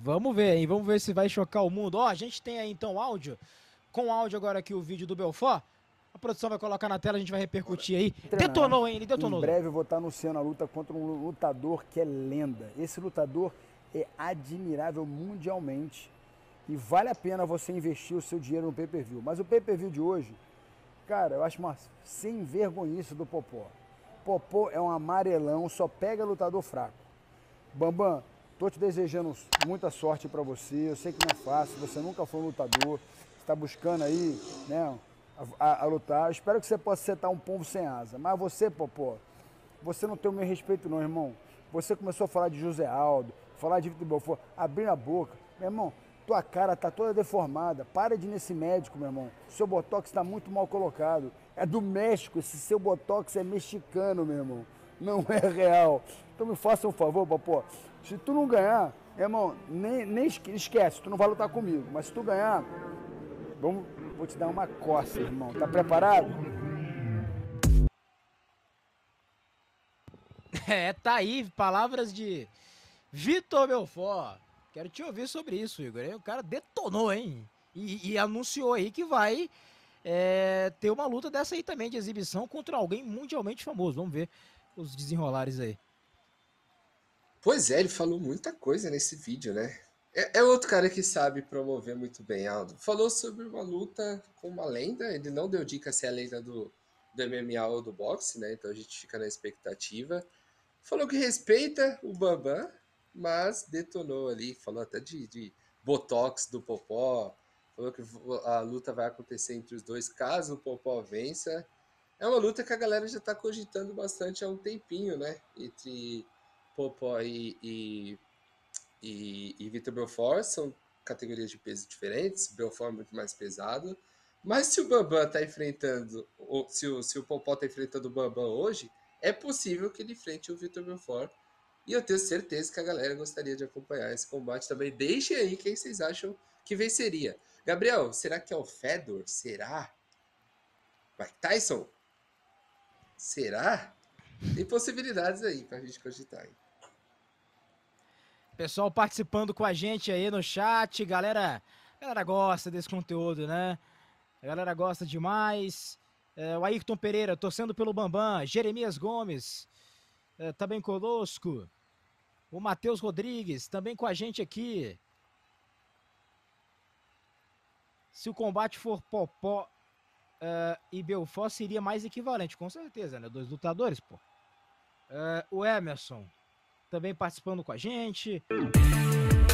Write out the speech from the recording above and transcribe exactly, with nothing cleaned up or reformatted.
Vamos ver, hein? Vamos ver se vai chocar o mundo. Ó, a gente tem aí então áudio. Com áudio agora aqui o vídeo do Belfort. A produção vai colocar na tela, a gente vai repercutir aí. Treinar. Detonou, hein? Ele Em detonou. breve eu vou estar anunciando a luta contra um lutador que é lenda. Esse lutador é admirável mundialmente e vale a pena você investir o seu dinheiro no pay-per-view. Mas o pay-per-view de hoje, cara, eu acho uma sem vergonhice do Popó. Popó é um amarelão, só pega lutador fraco. Bambam, tô te desejando muita sorte para você. Eu sei que não é fácil, você nunca foi um lutador, está buscando aí, né, a, a, a lutar. Eu espero que você possa setar um pombo sem asa. Mas você, Popó, você não tem o meu respeito não, irmão. Você começou a falar de José Aldo, falar de Vitor Belfort, abrir a boca. Meu irmão, tua cara tá toda deformada. Para de ir nesse médico, meu irmão. Seu botox está muito mal colocado. É do México, esse seu botox é mexicano, meu irmão. Não é real. Então me faça um favor, Popó. Se tu não ganhar, irmão, nem, nem esquece, tu não vai lutar comigo. Mas se tu ganhar, vamos, vou te dar uma coça, irmão. Tá preparado? É, tá aí, palavras de Vitor Belfort. Quero te ouvir sobre isso, Igor. O cara detonou, hein? E, e anunciou aí que vai é, ter uma luta dessa aí também de exibição contra alguém mundialmente famoso. Vamos ver os desenrolares aí. Pois é, ele falou muita coisa nesse vídeo, né? É, é outro cara que sabe promover muito bem, Aldo. Falou sobre uma luta com uma lenda. Ele não deu dica se é a lenda do, do M M A ou do boxe, né? Então a gente fica na expectativa. Falou que respeita o Bambam, mas detonou ali. Falou até de, de botox do Popó. Falou que a luta vai acontecer entre os dois caso o Popó vença. É uma luta que a galera já tá cogitando bastante há um tempinho, né? Entre Popó e, e, e, e Vitor Belfort. São categorias de peso diferentes. Belfort é muito mais pesado. Mas se o Bambam tá enfrentando, ou se o, se o Popó tá enfrentando o Bambam hoje, é possível que ele enfrente o Vitor Belfort. E eu tenho certeza que a galera gostaria de acompanhar esse combate também. Deixem aí quem vocês acham que venceria. Gabriel, será que é o Fedor? Será? Mike Tyson? Será? Tem possibilidades aí pra gente cogitar. Hein? Pessoal participando com a gente aí no chat. Galera, galera gosta desse conteúdo, né? A galera gosta demais. É, o Ayrton Pereira, torcendo pelo Bambam. Jeremias Gomes, é, também conosco. O Matheus Rodrigues, também com a gente aqui. Se o combate for Popó uh, e Belfort, seria mais equivalente, com certeza, né? Dois lutadores, pô. Uh, o Emerson, também participando com a gente.